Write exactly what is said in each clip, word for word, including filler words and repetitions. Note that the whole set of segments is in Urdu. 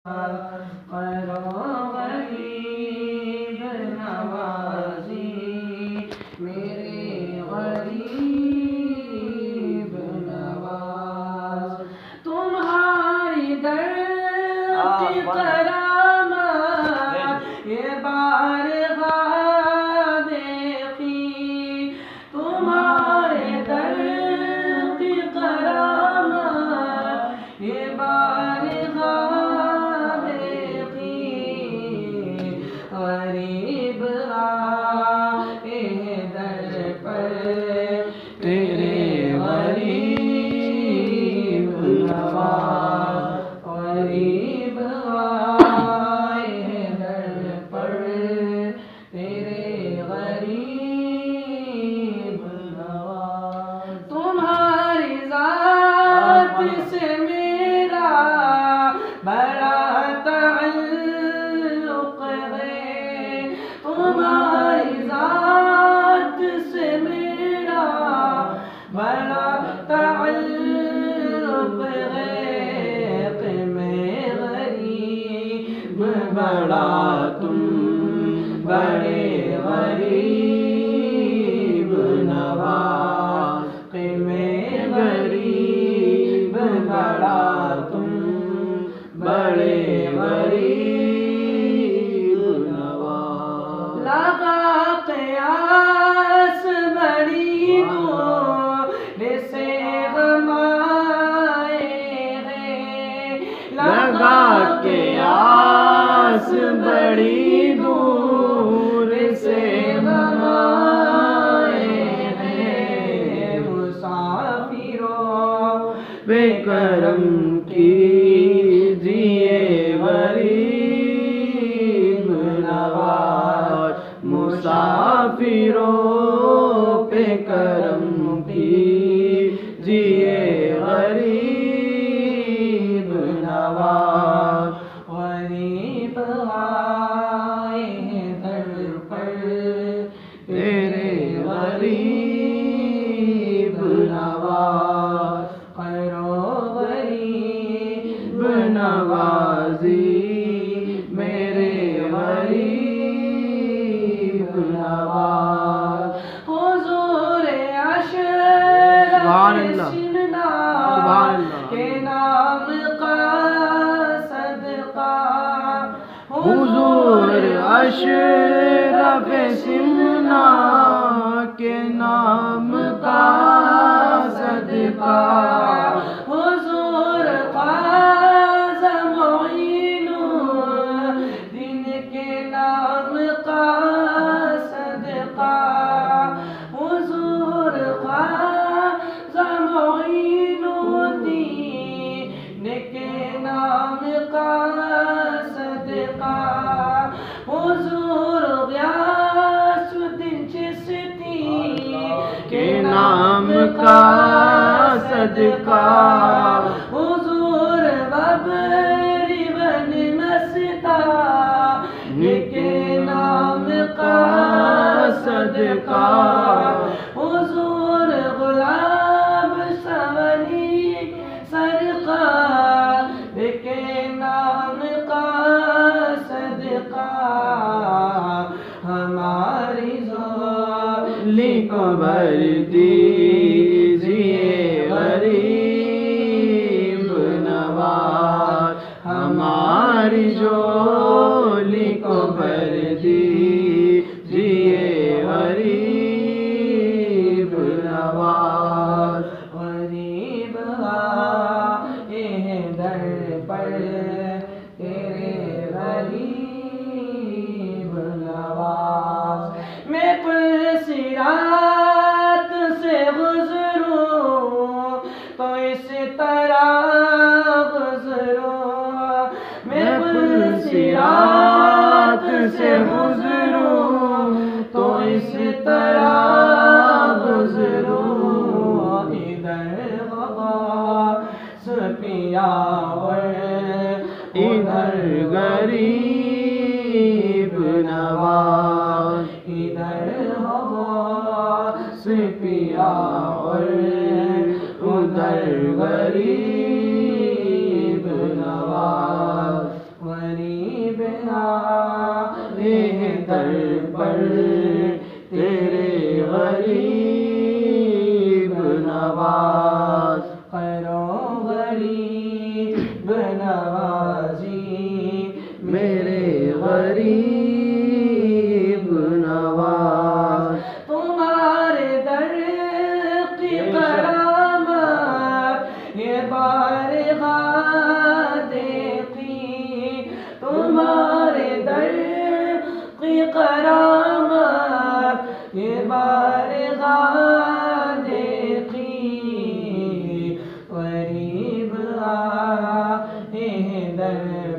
کرو غریب نوازی میرے غریب نواز تمہاری در کی کرامت یہ بارگاہ دیکھی تمہارے در کی کرامت یہ بارگاہ غریب آئے در پر تیرے غریب نواز غریب آئے در پر تیرے غریب نواز تمہاری ذات سے میرا بڑا تمہاری ذات سے میرا بڑا تعلق ہے کہ میں غریب بڑا تم بڑے غریب نواز کہ میں غریب بڑا تم بڑے غریب لگا قیاس بڑی دور سے غمائے ہیں لگا قیاس بڑی دور سے غمائے ہیں مسافروں بے کرم کیجئے غریب نواز مسافروں پہ کرم کیجئے غریب نواز غریب آئے ہیں در پر تیرے غریب نواز کرو غریب نوازی میرے غریب نواز حضور اشرف سمنا کے نام کا صدقہ حضور اشرف سمنا کے نام کا صدقہ حضور خواجہ معین الدین کے نام کا صدقہ حضور خواجہ معین الدین کے نام کا صدقہ حضور غیاث الدین چشتی کے نام کا صدقہ حضور بابری بن مستان کے نام کا صدقہ حضور غلام سوری سرکار کے نام کا صدقہ ہماری جھولی کو بھر دیجئے غریب نواز ہماری جھولی کو بھر دیجئے غریب نواز غریب آئے ہیں در پر تیرے غریب نواز میں پل صراط سے گزروں تو اس طرح گزروں میں پل صراط سے گزروں تو اس طرح گزروں ادھر غواص پیا ادھر غریب نواز ادھر غواص پیا ادھر غریب نواز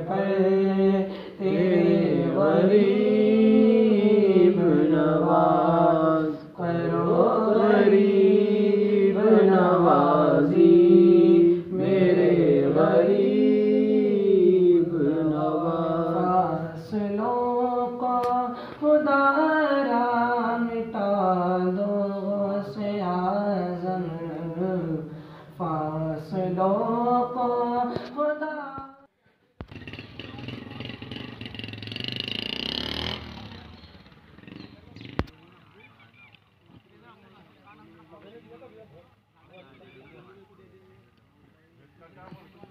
پر تیرے غریب نواز کرو غریب نوازی میرے غریب نواز فاصلوں کو خدا را مٹا دو سے اعظم فاصلوں کو خدا کیا